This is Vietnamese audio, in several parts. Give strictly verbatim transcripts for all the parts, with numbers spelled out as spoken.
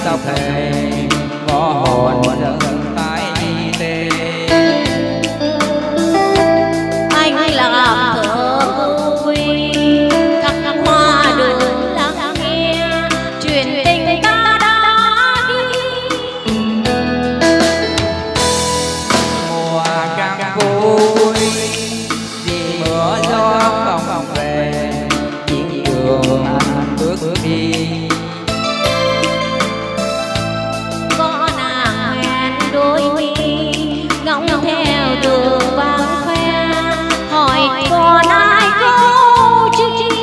tóc thề ngõ hồn dâng tay tê. Anh làm thơ vui khắc hoa đường lắng nghe chuyện tình ta đã ghi. Mùa càng vui vì mưa gió không về, chỉ đường anh bước đi. Có nàng hẹn đôi mi ngóng theo đường vắng khoe, hỏi còn ai cô chứ chi.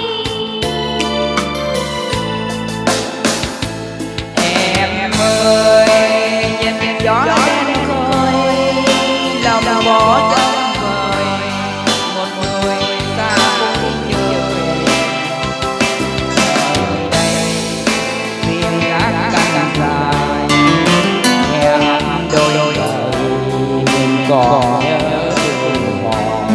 Em ơi nhìn gió lên khơi, lòng bỏ trong vời một người xa cũng như về. Ở đây tiếng gác càng dài, nghe đôi đôi đời mình còn nhớ đường mòn.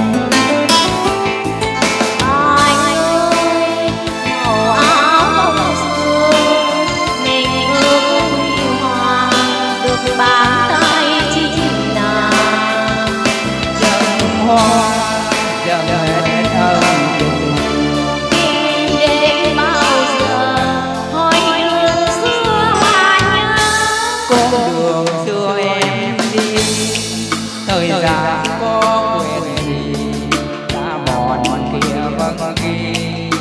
Anh ơi màu áo không xưa mình ước huy hoàng được bàn tay chính nàng. Dần hoa dần hết ân tình, Tìm đến bao giờ hỏi đường xưa mà nhớ. con đường xưa em đi, thời gian có quyền gì đã mòn kia vẫn ghi.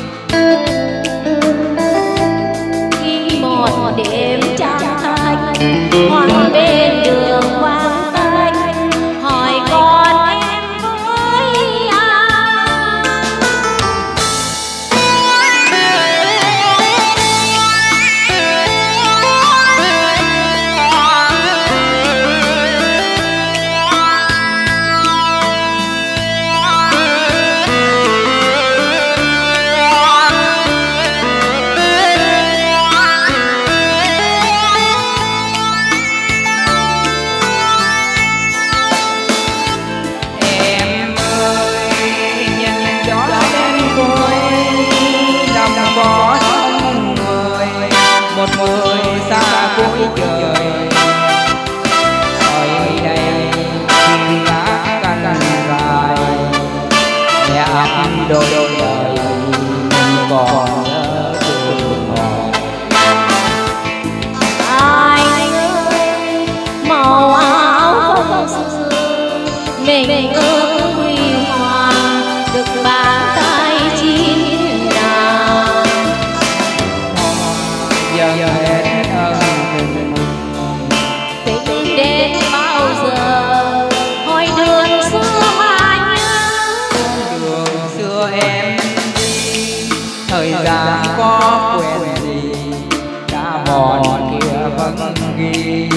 Khi một đêm trăng thanh hoàng bên đường vắng tanh, hỏi con em với ai. Em ơi nhìn gió lên khơi, lòng bỏ trong người một người xa cuối trời. Ở đây chim lá cành dài, mẹ ấm đôi đôi đời mình còn nhớ đường mòn. Anh ơi màu áo không xưa mình ước huy hoàng được bàn tay chính nàng. Giờ hết ân tình, Tính đến bao giờ hỏi đường xưa mà nhớ. đường xưa em đi, thời gian có quyền gì đã mòn kia vẫn ghi.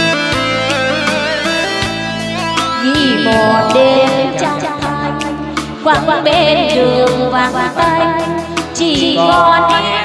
Ghi một đêm trăng thanh quăng bên đường vắng tanh, chỉ còn em